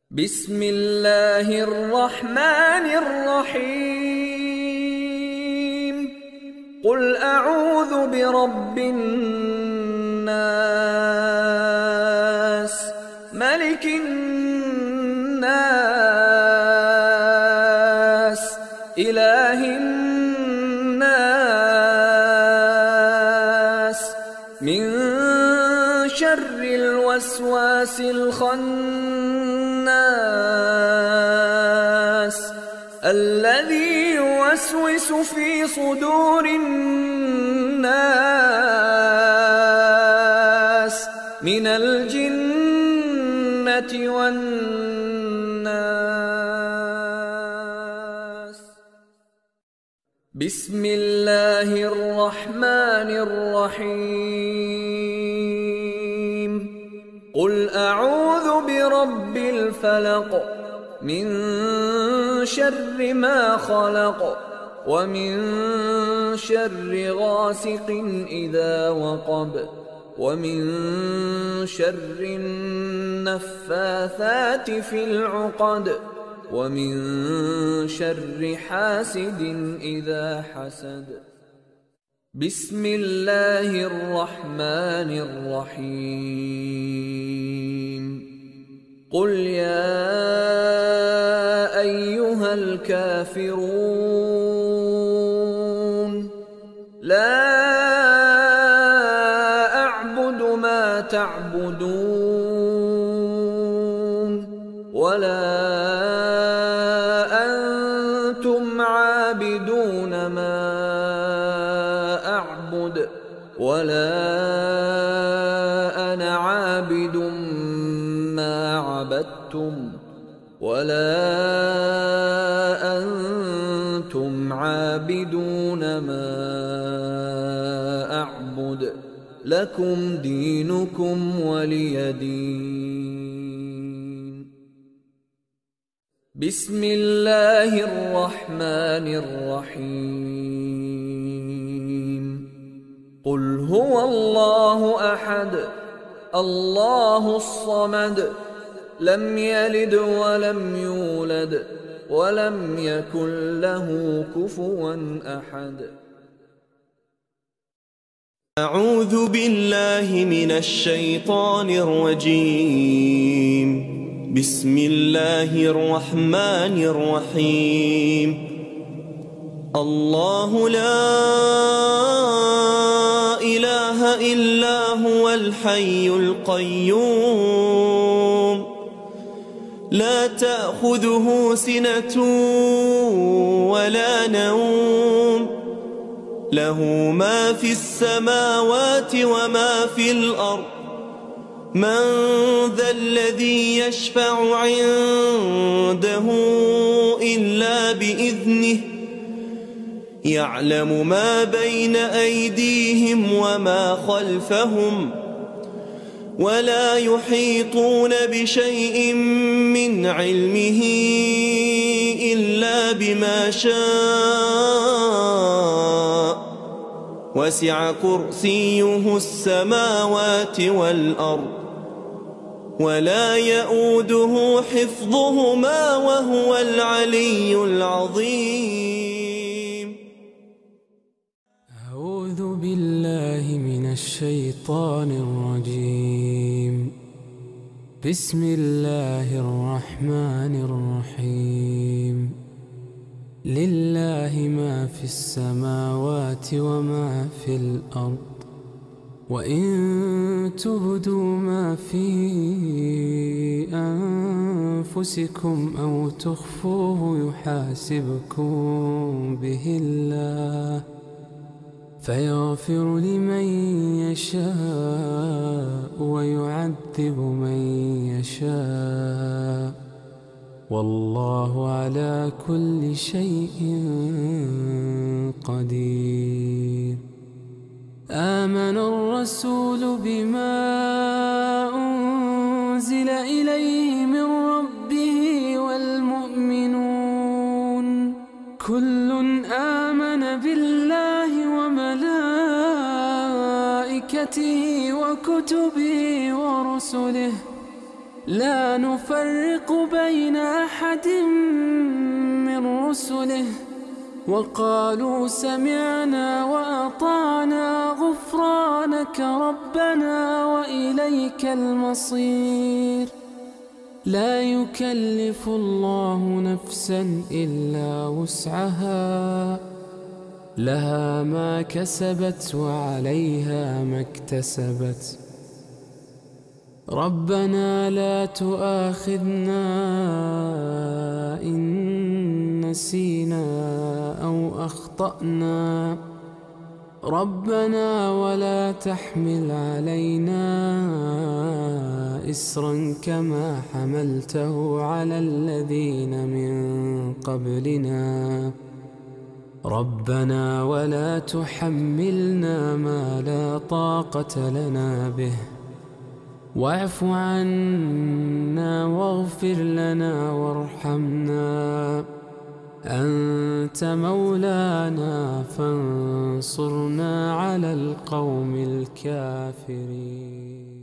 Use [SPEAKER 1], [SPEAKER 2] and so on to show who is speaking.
[SPEAKER 1] بسم الله الرحمن الرحيم قل أعوذ برب الناس ملك الناس إله الناس من شر الوسواس الخناس الذي يوسوس في صدور الناس من الجنة والناس. بسم الله الرحمن الرحيم قل أعوذ برب الفلق من شر ما خلق ومن شر غاسق إذا وقب ومن شر النفاثات في العقد ومن شر حاسد إذا حسد. بسم الله الرحمن الرحيم قل يا أيها الكافرون لا أعبد ما تعبدون ولا أنتم عابدون ما أعبد ولا أنا عابد ما عبدتم ولا أنتم عابدون ما أعبد لكم دينكم ولي دين. بسم الله الرحمن الرحيم قل هو الله أحد الله الصمد لم يلد ولم يولد ولم يكن له كفوا أحد.
[SPEAKER 2] أعوذ بالله من الشيطان الرجيم. بسم الله الرحمن الرحيم. الله لا إله إلا هو الحي القيوم لا تأخذه سنة ولا نوم له ما في السماوات وما في الأرض من ذا الذي يشفع عنده إلا بإذنه يعلم ما بين أيديهم وما خلفهم ولا يحيطون بشيء من علمه إلا بما شاء وسع كرسيه السماوات والأرض ولا يؤوده حفظهما وهو العلي العظيم.
[SPEAKER 3] أعوذ بالله من الشيطان الرجيم. بسم الله الرحمن الرحيم لله ما في السماوات وما في الأرض وإن تبدوا ما في أنفسكم أو تخفوه يحاسبكم به الله فيغفر لمن يشاء ويعذب من يشاء والله على كل شيء قدير. آمن الرسول بما أنزل إليه من ربه والمؤمنون كل آمن بالله وملائكته وكتبه ورسله لا نفرق بين أحد من رسله وقالوا سمعنا وأطعنا غفرانك ربنا وإليك المصير. لا يكلف الله نفسا إلا وسعها، لها ما كسبت وعليها ما اكتسبت. ربنا لا تؤاخذنا إن نسينا أو أخطأنا، ربنا ولا تحمل علينا إصرا كما حملته على الذين من قبلنا، ربنا ولا تحملنا ما لا طاقة لنا به، واعف عنا واغفر لنا وارحمنا، أنت مولانا فانصرنا على القوم الكافرين.